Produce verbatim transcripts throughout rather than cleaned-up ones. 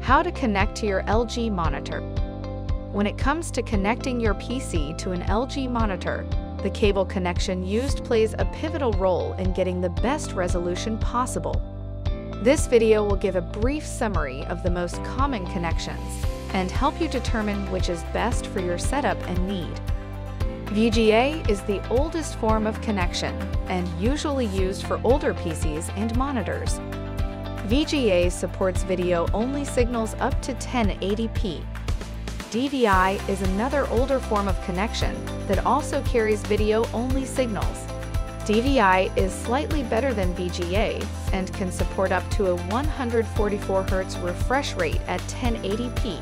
How to connect to your L G monitor. When it comes to connecting your P C to an L G monitor, the cable connection used plays a pivotal role in getting the best resolution possible. This video will give a brief summary of the most common connections and help you determine which is best for your setup and need. V G A is the oldest form of connection and usually used for older P Cs and monitors. V G A supports video-only signals up to ten eighty p. D V I is another older form of connection that also carries video-only signals. D V I is slightly better than V G A and can support up to a one hundred forty-four hertz refresh rate at ten eighty p.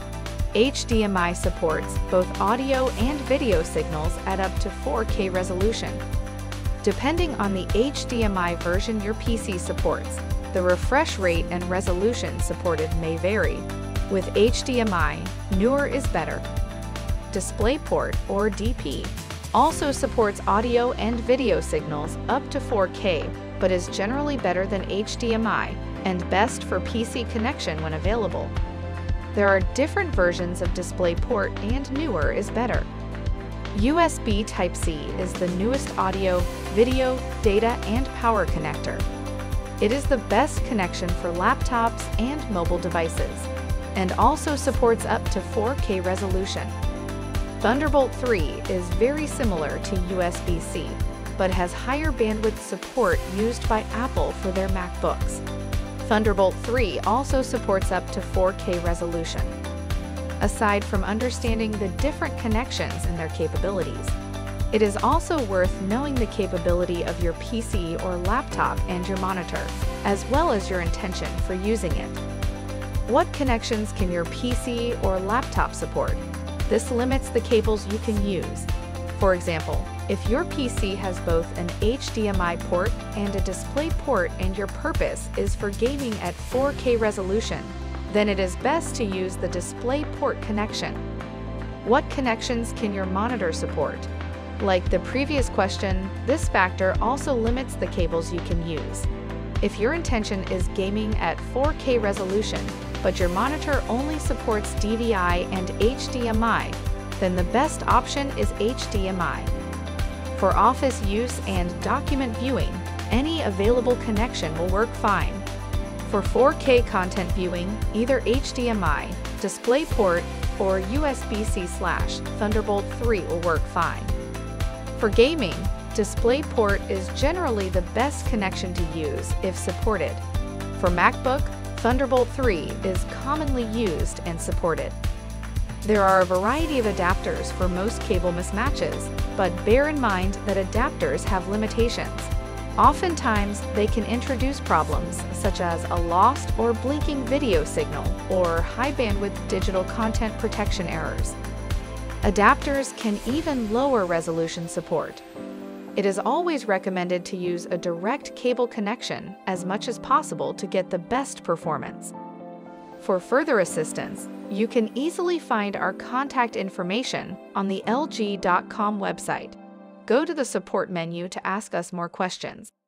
H D M I supports both audio and video signals at up to four K resolution. Depending on the H D M I version your P C supports, the refresh rate and resolution supported may vary. With H D M I, newer is better. DisplayPort, or D P, also supports audio and video signals up to four K, but is generally better than H D M I and best for P C connection when available. There are different versions of DisplayPort and newer is better. U S B Type-C is the newest audio, video, data, and power connector. It is the best connection for laptops and mobile devices, and also supports up to four K resolution. Thunderbolt three is very similar to U S B C, but has higher bandwidth support used by Apple for their MacBooks. Thunderbolt three also supports up to four K resolution. Aside from understanding the different connections and their capabilities, it is also worth knowing the capability of your P C or laptop and your monitor, as well as your intention for using it. What connections can your P C or laptop support? This limits the cables you can use. For example, if your P C has both an H D M I port and a display port and your purpose is for gaming at four K resolution, then it is best to use the display port connection. What connections can your monitor support? Like the previous question, this factor also limits the cables you can use. If your intention is gaming at four K resolution, but your monitor only supports D V I and H D M I, then the best option is H D M I. For office use and document viewing, any available connection will work fine. For four K content viewing, either H D M I, DisplayPort, or U S B C slash Thunderbolt three will work fine. For gaming, DisplayPort is generally the best connection to use if supported. For MacBook, Thunderbolt three is commonly used and supported. There are a variety of adapters for most cable mismatches, but bear in mind that adapters have limitations. Oftentimes, they can introduce problems such as a lost or blinking video signal or high-bandwidth digital content protection errors. Adapters can even lower resolution support. It is always recommended to use a direct cable connection as much as possible to get the best performance. For further assistance, you can easily find our contact information on the L G dot com website. Go to the support menu to ask us more questions.